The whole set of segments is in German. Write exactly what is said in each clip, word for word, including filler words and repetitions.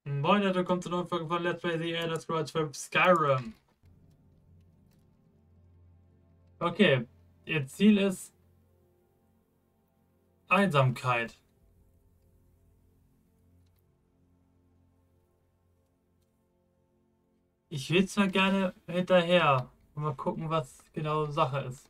Moin, Leute, kommt zu neuen Folge von Let's Play The Elder Scrolls fünf Skyrim. Okay, ihr Ziel ist Einsamkeit. Ich will zwar gerne hinterher. Mal gucken, was genau Sache ist.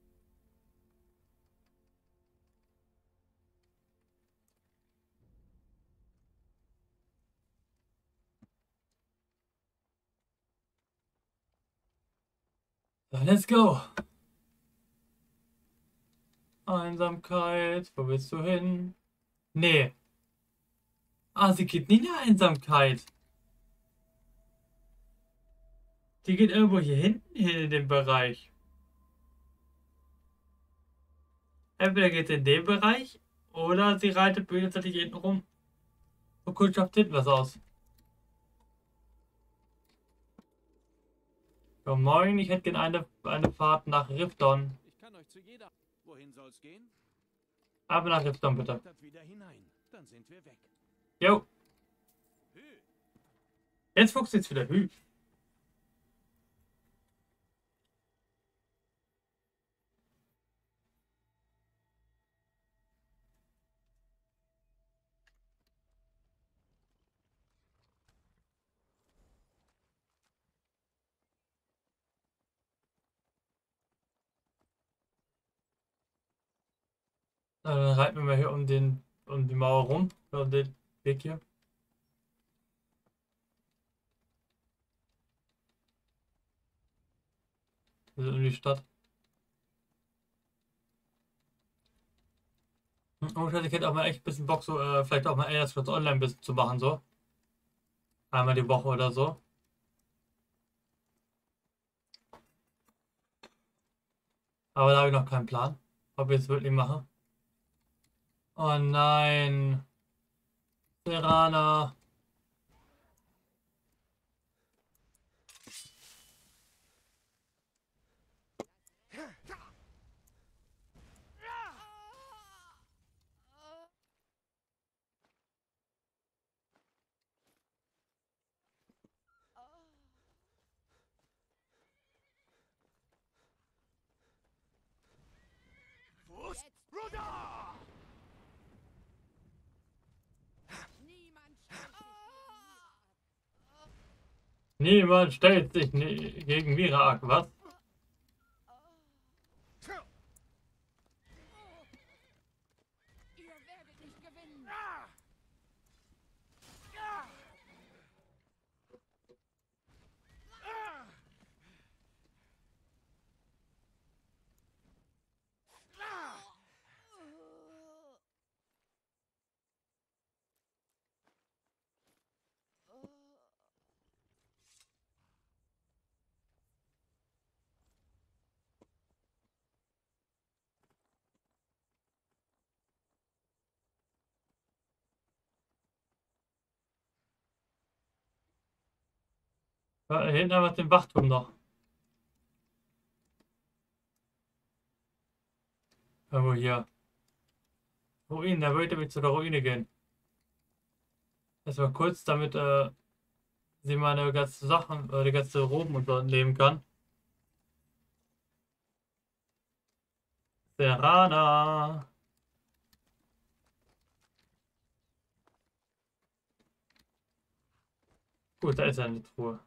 So, let's go. Einsamkeit, wo willst du hin? Nee. Ah, sie geht nie in die Einsamkeit. Die geht irgendwo hier hinten hin in den Bereich. Entweder geht sie in den Bereich oder sie reitet bösartig hinten rum. Und kundschaftet hinten was aus. Ja, moin, ich hätte gerne eine, eine Fahrt nach Rifton. Ich kann euch zu jeder. Wohin soll's gehen? Aber nach Rifton, bitte. Klettert wieder hinein. Dann sind wir weg. Jo. Hü. Jetzt fuchst jetzt wieder. Hü. Na, dann reiten wir mal hier um den um die Mauer rum. Um den Weg hier. Wir sind in die Stadt. Hm, Oh, ich hätte auch mal echt ein bisschen Bock, so, äh, vielleicht auch mal Elder Scrolls Online ein bisschen zu machen, so. Einmal die Woche oder so. Aber da habe ich noch keinen Plan, ob ich es wirklich mache. Oh nein. Serana. Fuß runter! Niemand stellt sich ni gegen Miraak, was? Ihr werdet nicht gewinnen. Da hinten haben wir den Wachturm noch. Irgendwo hier. Ruinen, da wollte ich zu der Ruine gehen. Erstmal kurz, damit äh, sie meine ganzen Sachen, äh, die ganze Roben und so nehmen kann. Serana. Gut, da ist eine Truhe.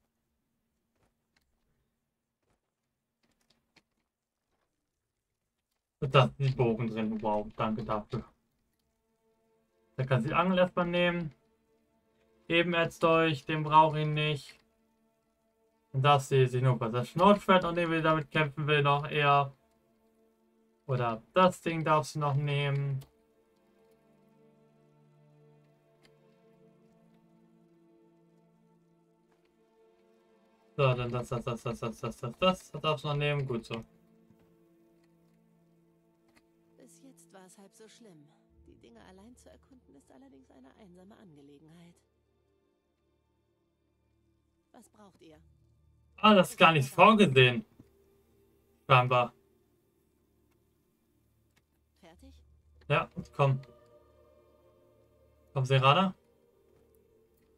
Und da sind die Bogen drin. Wow, danke dafür. Da kann sie die Angel erstmal nehmen. Ebenerzdolch, den brauche ich nicht. Und das sehe ich nur was. Das Schnauzschwert, und den wir damit kämpfen will, noch eher. Oder das Ding darfst du noch nehmen. So, dann das, das, das, das, das, das, das, das, das darfst du noch nehmen. Gut so. Bis jetzt war es halb so schlimm. Die Dinge allein zu erkunden ist allerdings eine einsame Angelegenheit. Was braucht ihr? Ah, das ist gar nicht vorgesehen. Scheinbar. Fertig? Ja, komm. Komm, Serana.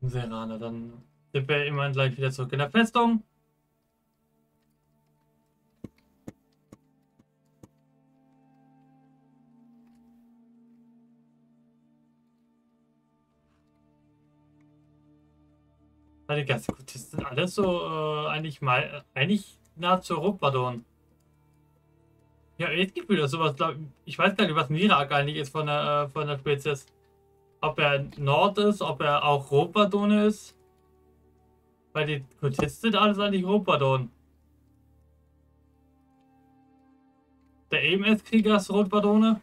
Serana, dann sind wir immerhin gleich wieder zurück in der Festung. Die ganzen Kultisten sind alles so äh, eigentlich mal eigentlich nahezu Rotbardon. Ja, jetzt Gefühl, dass sowas, glaub, ich weiß gar nicht, was Mirak eigentlich ist von der, äh, von der Spezies. Ob er Nord ist, ob er auch Rotbardone ist. Weil die Kultisten sind alles eigentlich Rotbardon. Der E M S-Krieger ist Rotbardone.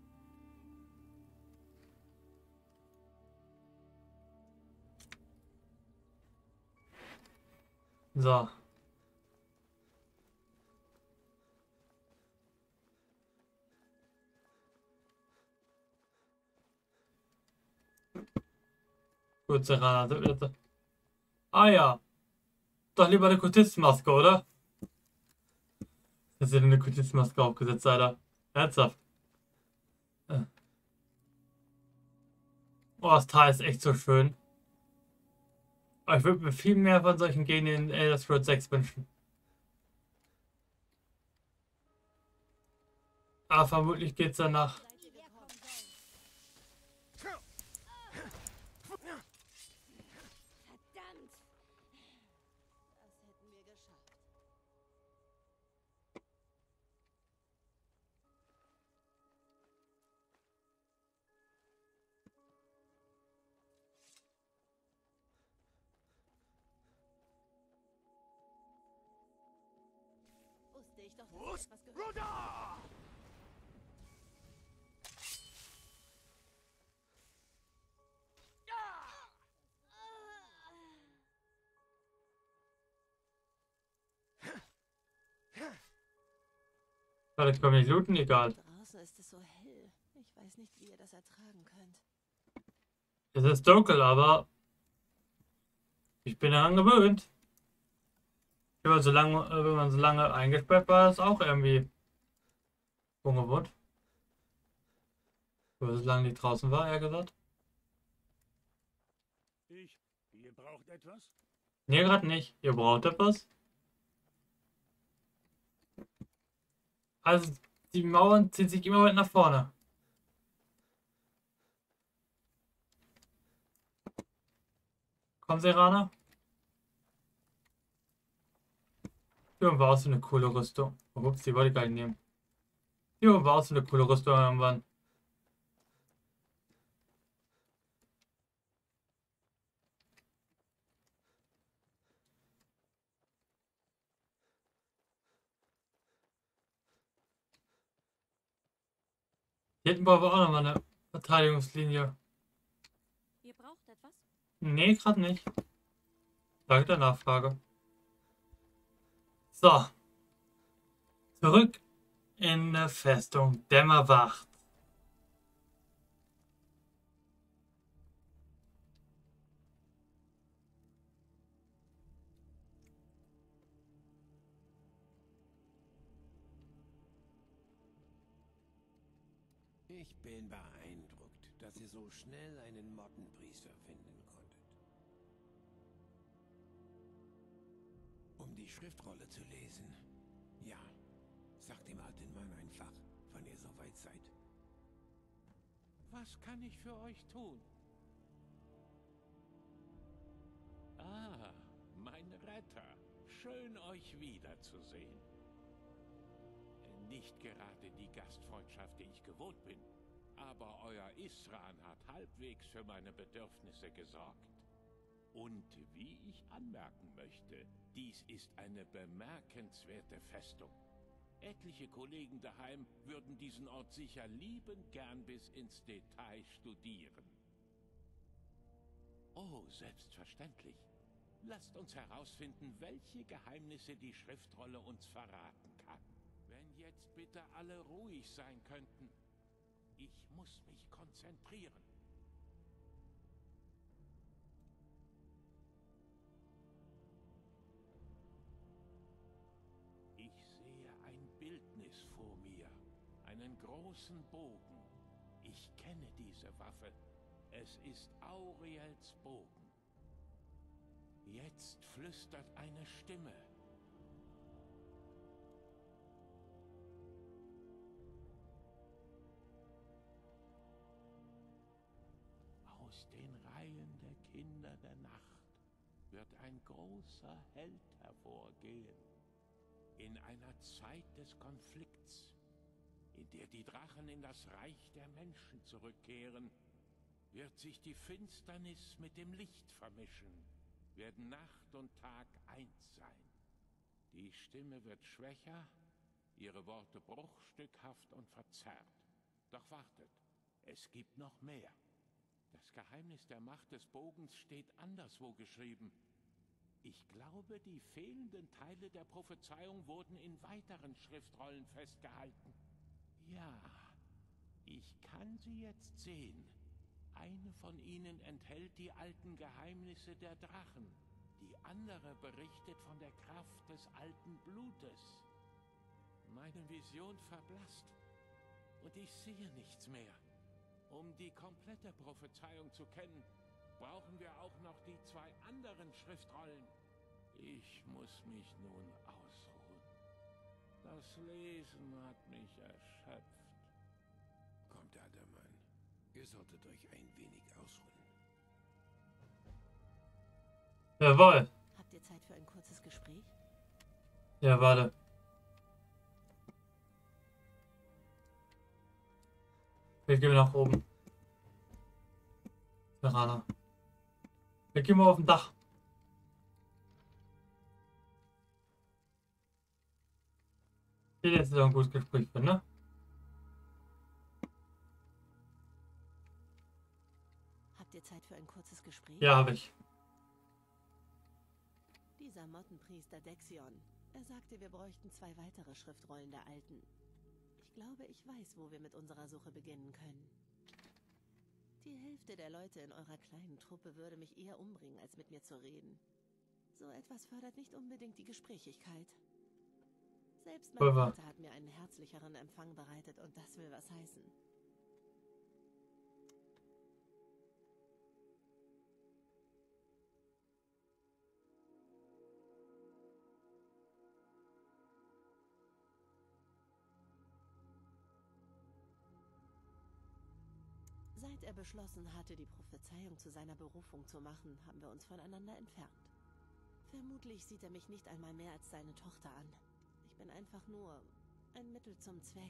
So. Gut, Serana. Ah ja. Doch lieber eine Kultistenmaske, oder? Das ist ja eine Kultistenmaske aufgesetzt, Alter. Ernsthaft. Äh. Oh, das Tal ist echt so schön. Aber ich würde mir viel mehr von solchen Genen in Elder Scrolls sechs wünschen. Aber vermutlich geht's danach. Verdammt! Das hätten wir geschafft. Wusste ich doch, dass ich Prost, etwas gehört habe. Bruder! Ja, das können wir nicht looten, egal. Draußen ist es so hell. Ich weiß nicht, wie ihr das ertragen könnt. Es ist dunkel, aber ich bin daran gewöhnt. Wenn man so lange, äh, wenn man so lange eingesperrt war, ist auch irgendwie ungewohnt. Weil so lange nicht draußen war, eher gesagt. Ich, ihr braucht etwas? Nee, gerade nicht. Ihr braucht etwas. Also, die Mauern ziehen sich immer weit nach vorne. Komm, Serana. Hier war auch so eine coole Rüstung. Oh, ups, die wollte ich gar nicht nehmen. Hier war auch so eine coole Rüstung irgendwann. Hier hinten brauchen wir auch nochmal eine Verteidigungslinie. Ihr braucht etwas? Nee, gerade nicht. Danke der Nachfrage. So. Zurück in der Festung Dämmerwacht. Ich bin beeindruckt, dass ihr so schnell einen Mottenpriester finden konntet. Um die Schriftrolle zu lesen. Ja, sagt dem alten Mann einfach, wann ihr soweit seid. Was kann ich für euch tun? Ah, mein Retter. Schön, euch wiederzusehen. Nicht gerade die Gastfreundschaft, die ich gewohnt bin. Aber euer Isran hat halbwegs für meine Bedürfnisse gesorgt. Und wie ich anmerken möchte, dies ist eine bemerkenswerte Festung. Etliche Kollegen daheim würden diesen Ort sicher liebend gern bis ins Detail studieren. Oh, selbstverständlich. Lasst uns herausfinden, welche Geheimnisse die Schriftrolle uns verraten kann. Wenn jetzt bitte alle ruhig sein könnten. Ich muss mich konzentrieren. Ich sehe ein Bildnis vor mir. Einen großen Bogen. Ich kenne diese Waffe. Es ist Auriels Bogen. Jetzt flüstert eine Stimme. Aus den Reihen der Kinder der Nacht wird ein großer Held hervorgehen. In einer Zeit des Konflikts, in der die Drachen in das Reich der Menschen zurückkehren, wird sich die Finsternis mit dem Licht vermischen, werden Nacht und Tag eins sein. Die Stimme wird schwächer, ihre Worte bruchstückhaft und verzerrt. Doch wartet, es gibt noch mehr. Das Geheimnis der Macht des Bogens steht anderswo geschrieben. Ich glaube, die fehlenden Teile der Prophezeiung wurden in weiteren Schriftrollen festgehalten. Ja, ich kann sie jetzt sehen. Eine von ihnen enthält die alten Geheimnisse der Drachen. Die andere berichtet von der Kraft des alten Blutes. Meine Vision verblasst und ich sehe nichts mehr. Um die komplette Prophezeiung zu kennen, brauchen wir auch noch die zwei anderen Schriftrollen. Ich muss mich nun ausruhen. Das Lesen hat mich erschöpft. Kommt, alter Mann. Ihr solltet euch ein wenig ausruhen. Jawohl. Habt ihr Zeit für ein kurzes Gespräch? Ja, warte. Wir gehen nach oben. Verana. Wir gehen mal auf dem Dach. Hier ist noch ein gutes Gespräch drin, ne? Habt ihr Zeit für ein kurzes Gespräch? Ja, habe ich. Dieser Mottenpriester Dexion. Er sagte, wir bräuchten zwei weitere Schriftrollen der Alten. Ich glaube, ich weiß, wo wir mit unserer Suche beginnen können. Die Hälfte der Leute in eurer kleinen Truppe würde mich eher umbringen, als mit mir zu reden. So etwas fördert nicht unbedingt die Gesprächigkeit. Selbst mein Pulver. Vater hat mir einen herzlicheren Empfang bereitet und das will was heißen. Seit er beschlossen hatte, die Prophezeiung zu seiner Berufung zu machen, haben wir uns voneinander entfernt. Vermutlich sieht er mich nicht einmal mehr als seine Tochter an. Ich bin einfach nur ein Mittel zum Zweck.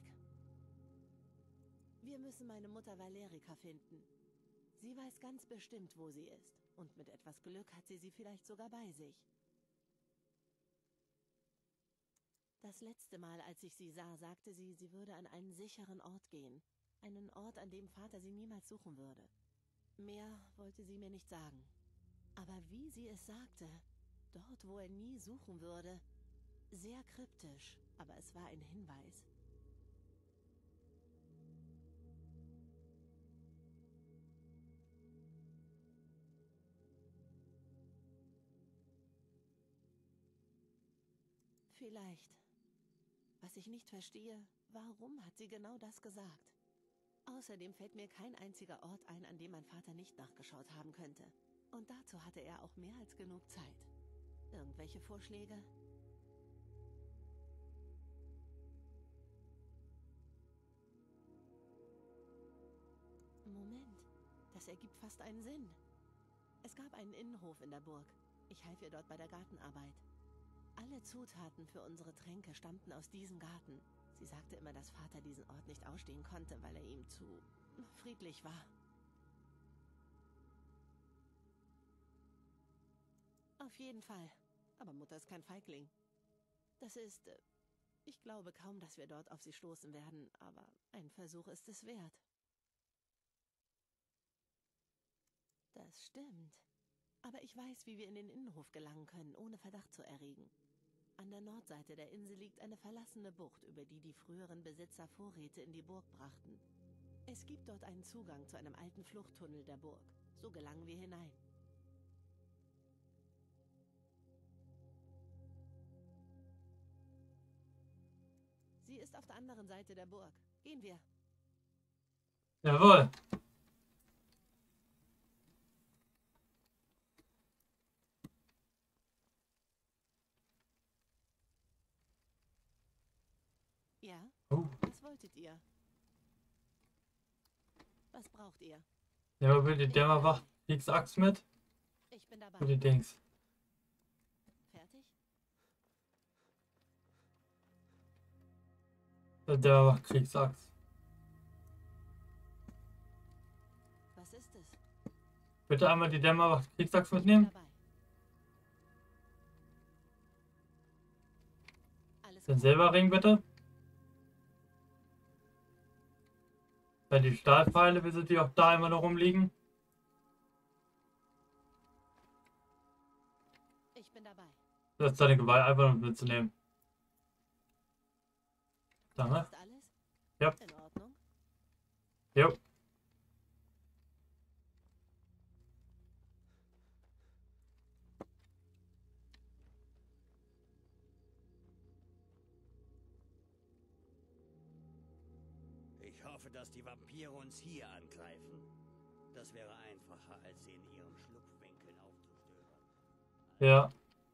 Wir müssen meine Mutter Valerica finden. Sie weiß ganz bestimmt, wo sie ist. Und mit etwas Glück hat sie sie vielleicht sogar bei sich. Das letzte Mal, als ich sie sah, sagte sie, sie würde an einen sicheren Ort gehen. Einen Ort, an dem Vater sie niemals suchen würde. Mehr wollte sie mir nicht sagen. Aber wie sie es sagte, dort, wo er nie suchen würde, sehr kryptisch, aber es war ein Hinweis. Vielleicht. Was ich nicht verstehe, warum hat sie genau das gesagt? Außerdem fällt mir kein einziger Ort ein, an dem mein Vater nicht nachgeschaut haben könnte. Und dazu hatte er auch mehr als genug Zeit. Irgendwelche Vorschläge? Moment, das ergibt fast einen Sinn. Es gab einen Innenhof in der Burg. Ich half ihr dort bei der Gartenarbeit. Alle Zutaten für unsere Tränke stammten aus diesem Garten. Sie sagte immer, dass Vater diesen Ort nicht ausstehen konnte, weil er ihm zu friedlich war. Auf jeden Fall. Aber Mutter ist kein Feigling. Das ist... Äh, ich glaube kaum, dass wir dort auf sie stoßen werden, aber ein Versuch ist es wert. Das stimmt. Aber ich weiß, wie wir in den Innenhof gelangen können, ohne Verdacht zu erregen. An der Nordseite der Insel liegt eine verlassene Bucht, über die die früheren Besitzer Vorräte in die Burg brachten. Es gibt dort einen Zugang zu einem alten Fluchttunnel der Burg. So gelangen wir hinein. Sie ist auf der anderen Seite der Burg. Gehen wir. Jawohl. Ja? Oh. Was wolltet ihr? Was braucht ihr? Nehmen wir bitte die Dämmerwacht Kriegsachs mit. Ich bin dabei. Für die Dings. Fertig? Der Dämmerwacht Kriegsachs. Was ist es? Bitte einmal die Dämmerwacht Kriegsachs Ich bin mitnehmen. dabei. Alles Den klar. Silberring bitte. Dann die Stahlpfeile, wie sie die auch da immer noch rumliegen. Ich bin dabei. Das ist deine Gewalt einfach noch mitzunehmen. Danke. Ist alles? Ja. In Ordnung. Jo. Ich hoffe, dass die Vampire uns hier angreifen. Das wäre einfacher, als sie in ihren Schlupfwinkeln aufzustöbern. Ja.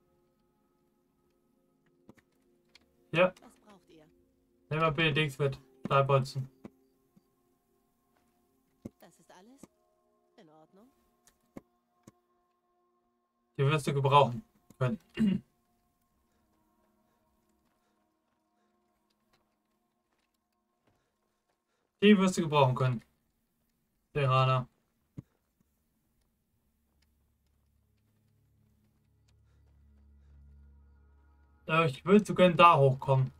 Ja. Was braucht ihr? Nehmen wir bitte Dings mit. Stahlbolzen. Das ist alles? In Ordnung. Die wirst du gebrauchen können. Die wirst du gebrauchen können. Serana. Äh, ich würde so gerne da hochkommen.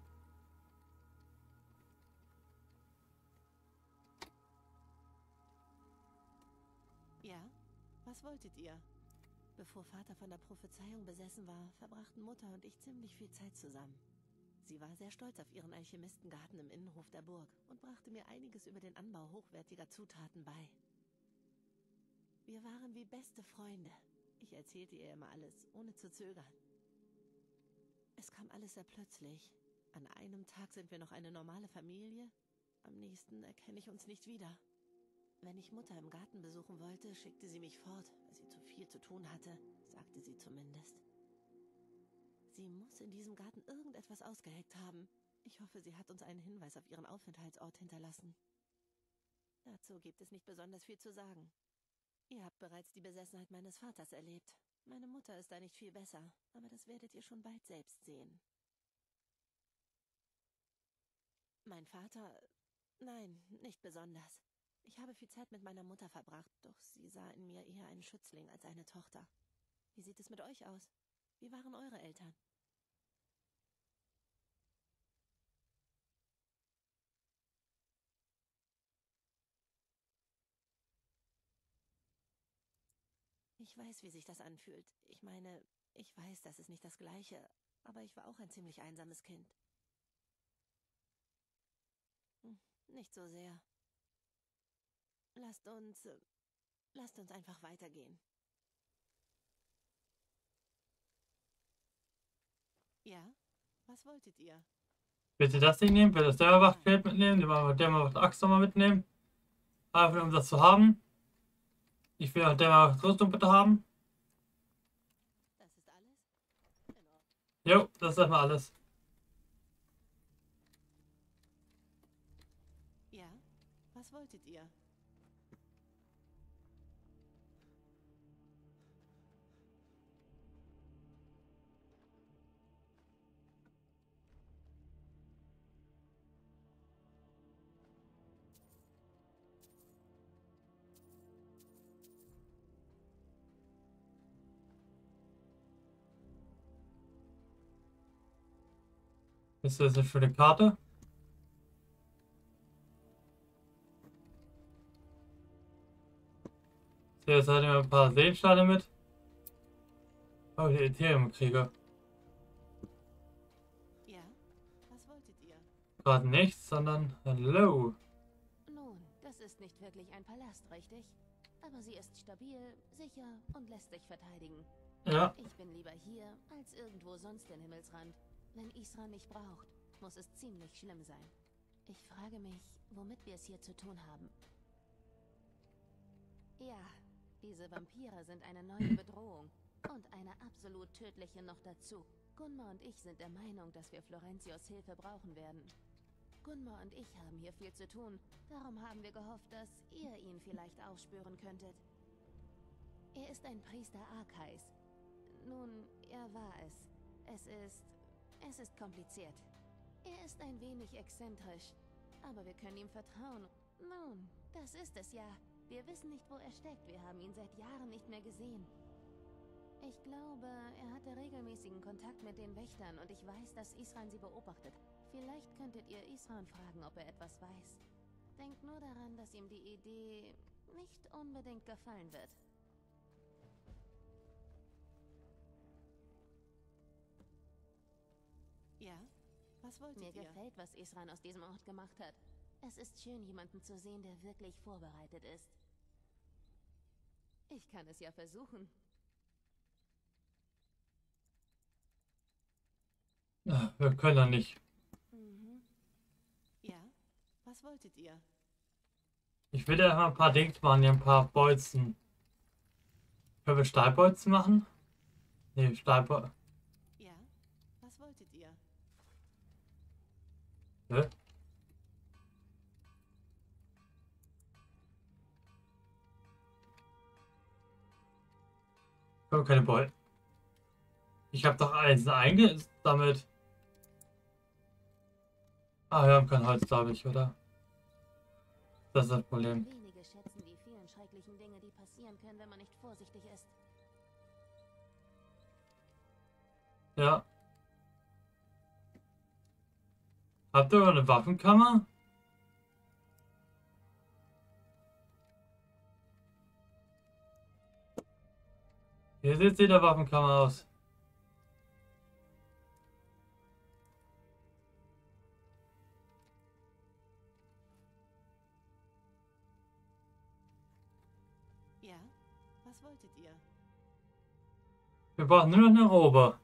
Ja? Was wolltet ihr? Bevor Vater von der Prophezeiung besessen war, verbrachten Mutter und ich ziemlich viel Zeit zusammen. Sie war sehr stolz auf ihren Alchemistengarten im Innenhof der Burg und brachte mir einiges über den Anbau hochwertiger Zutaten bei. Wir waren wie beste Freunde. Ich erzählte ihr immer alles, ohne zu zögern. Es kam alles sehr plötzlich. An einem Tag sind wir noch eine normale Familie, am nächsten erkenne ich uns nicht wieder. Wenn ich Mutter im Garten besuchen wollte, schickte sie mich fort, weil sie zu viel zu tun hatte, sagte sie zumindest. Sie muss in diesem Garten irgendetwas ausgeheckt haben. Ich hoffe, sie hat uns einen Hinweis auf ihren Aufenthaltsort hinterlassen. Dazu gibt es nicht besonders viel zu sagen. Ihr habt bereits die Besessenheit meines Vaters erlebt. Meine Mutter ist da nicht viel besser, aber das werdet ihr schon bald selbst sehen. Mein Vater... Nein, nicht besonders. Ich habe viel Zeit mit meiner Mutter verbracht, doch sie sah in mir eher einen Schützling als eine Tochter. Wie sieht es mit euch aus? Wie waren eure Eltern? Ich weiß, wie sich das anfühlt. Ich meine, ich weiß, das ist nicht das Gleiche, aber ich war auch ein ziemlich einsames Kind. Hm, nicht so sehr. Lasst uns... äh, Lasst uns einfach weitergehen. Ja? Was wolltet ihr? Bitte das Ding nehmen, bitte das Dämmerwachtpferd mitnehmen, die Dämmerwacht Axt nochmal mitnehmen. Einfach nur, um das zu haben. Ich will auch Dämmerwacht Rüstung bitte haben. Das ist alles? In Ordnung. Jo, das ist erstmal alles. Ja? Was wolltet ihr? Ist das eine schöne Karte? So, jetzt hat er ein paar Seensteine mit. Oh, die Ethereum-Krieger. Ja? Was wolltet ihr? Gerade nichts, sondern Hallo. Nun, das ist nicht wirklich ein Palast, richtig? Aber sie ist stabil, sicher und lässt sich verteidigen. Ja, Ich bin lieber hier, als irgendwo sonst in Himmelsrand. Wenn Isra mich braucht, muss es ziemlich schlimm sein. Ich frage mich, womit wir es hier zu tun haben. Ja, diese Vampire sind eine neue Bedrohung. Und eine absolut tödliche noch dazu. Gunmar und ich sind der Meinung, dass wir Florentios Hilfe brauchen werden. Gunmar und ich haben hier viel zu tun. Darum haben wir gehofft, dass ihr ihn vielleicht aufspüren könntet. Er ist ein Priester Arkais. Nun, er war es. Es ist... es ist kompliziert. Er ist ein wenig exzentrisch. Aber wir können ihm vertrauen. Nun, das ist es ja. Wir wissen nicht, wo er steckt. Wir haben ihn seit Jahren nicht mehr gesehen. Ich glaube, er hatte regelmäßigen Kontakt mit den Wächtern und ich weiß, dass Isran sie beobachtet. Vielleicht könntet ihr Isran fragen, ob er etwas weiß. Denkt nur daran, dass ihm die Idee nicht unbedingt gefallen wird. Ja? Was wolltet Mir ihr? gefällt, was Isran aus diesem Ort gemacht hat. Es ist schön, jemanden zu sehen, der wirklich vorbereitet ist. Ich kann es ja versuchen. Ja, wir können ja nicht. Mhm. Ja? Was wolltet ihr? Ich will ja mal ein paar Dings machen, hier ein paar Bolzen. Können wir Stahlbolzen machen? Ne, Stahlbolzen. Ja? Was wolltet ihr? Hä? Können wir keine Bolzen. Ich habe doch eins eingesammelt. Ah, wir haben kein Holz, glaube ich, oder? Das ist das Problem. Wenige schätzen die vielen schrecklichen Dinge, die passieren können, wenn man nicht vorsichtig ist. Ja. Habt ihr eine Waffenkammer? Hier sieht sie der Waffenkammer aus. Ja? Was wolltet ihr? Wir brauchen nur noch eine Robe.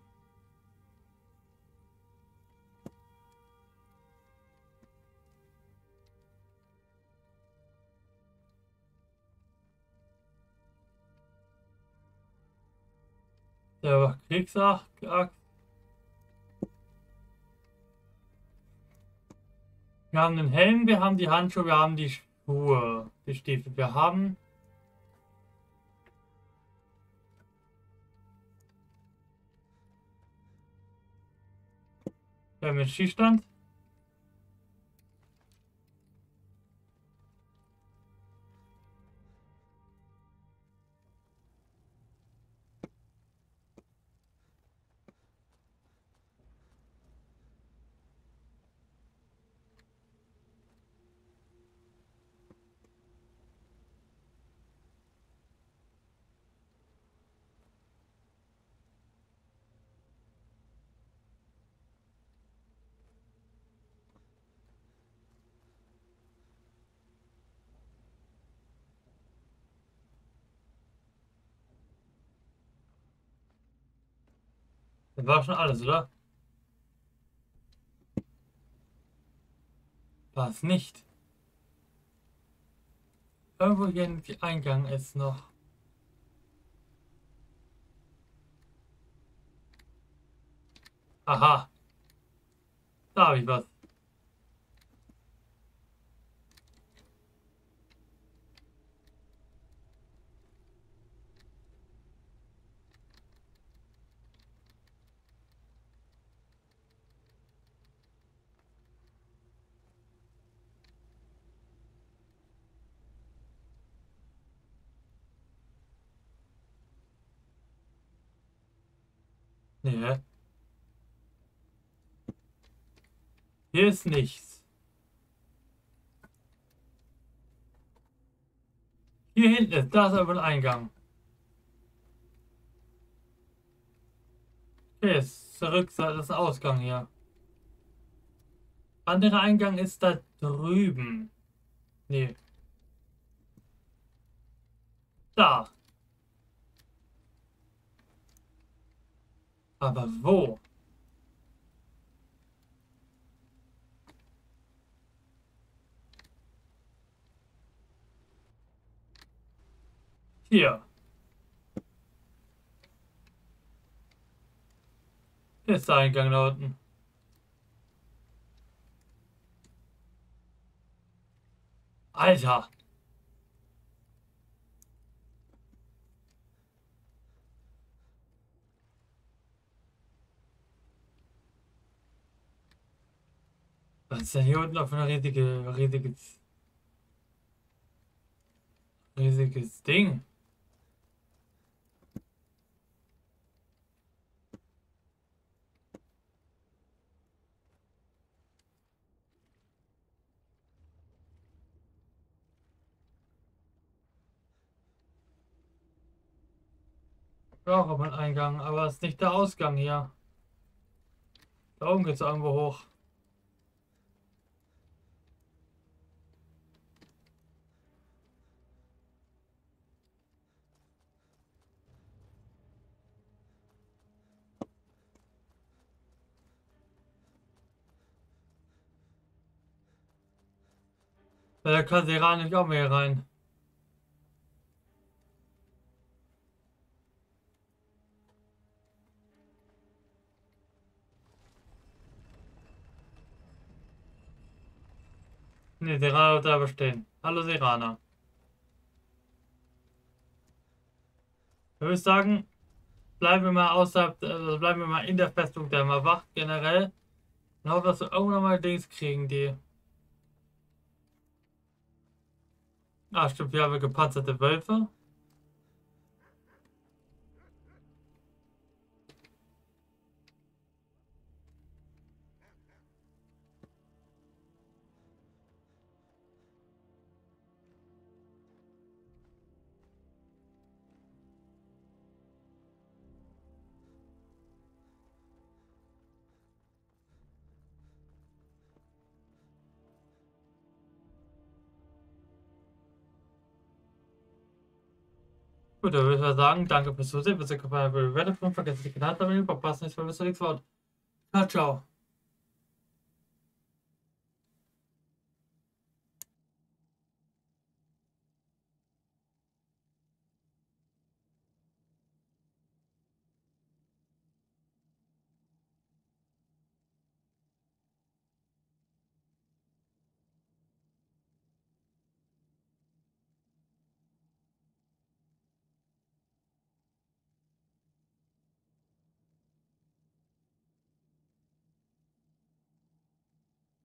Der Kriegsakt. Wir haben den Helm, wir haben die Handschuhe, wir haben die Schuhe, die Stiefel. Wir haben wir haben den Schießstand. Das war schon alles, oder? War es nicht. Irgendwo hier im Eingang ist noch. Aha. Da habe ich was. Nee. Hier ist nichts. Hier hinten ist, da ist aber ein Eingang. Hier ist zurück, das ist ein Ausgang hier. Anderer Eingang ist da drüben. Nee. Da. Aber wo? Hier. Hier ist der Eingang da unten. Alter! Was ist denn hier unten auf einer riesige, riesiges, riesiges Ding? Auch auf einen Eingang, aber es ist nicht der Ausgang hier. Da oben geht es irgendwo hoch. Da kann Serana nicht auch mehr rein. Ne, Serana wird da bestehen. Hallo Serana. Ich würde sagen, bleiben wir mal außerhalb, also bleiben wir mal in der Festung der Wacht generell. Und hoffe, dass wir irgendwann mal Dings kriegen, die. Ah, stimmt, wir haben gepanzerte Wölfe. Gut, dann würde ich sagen, danke fürs Zusehen. Wenn es euch gefallen hat, vergesst nicht, die Kanal zu abonnieren. Verpasst nichts, wenn wir nichts Wort. Ciao, ciao.